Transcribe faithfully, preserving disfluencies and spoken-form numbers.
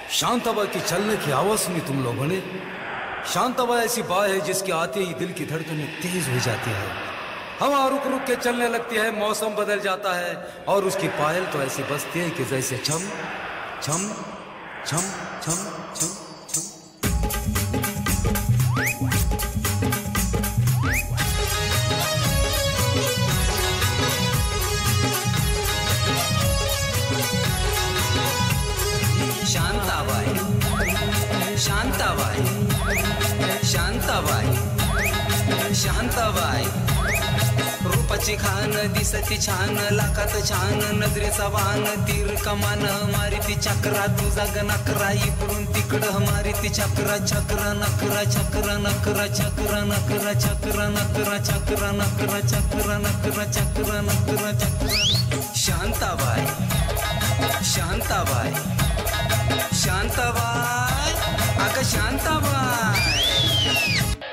शांताबाई की चलने की आवाज सुनी तुम लोगों ने? शांताबाई ऐसी बात है जिसके आते ही दिल की धड़कनें तेज हो जाती है, हवा रुक रुक के चलने लगती है, मौसम बदल जाता है और उसकी पायल तो ऐसी बजती है कि जैसे छम छम छम छम छम छम। शांताबाई शांताबाई शांताबाई शांताबाई रूपाची खान दिसती छान, लाखात छान नजरेचा वान, तीर कमान मारिती चक्रा, तुझा गणकरा इकडून तिकडं मारिती चक्रा, चक्रा नकरा चक्रा नकरा चक्रा नकरा चक्रा नकरा चक्रा नकरा चक्रा नकरा चक्रा नकरा चक्रा। शांताबाई शांताबाई शांताबाई अगं शांताबाई।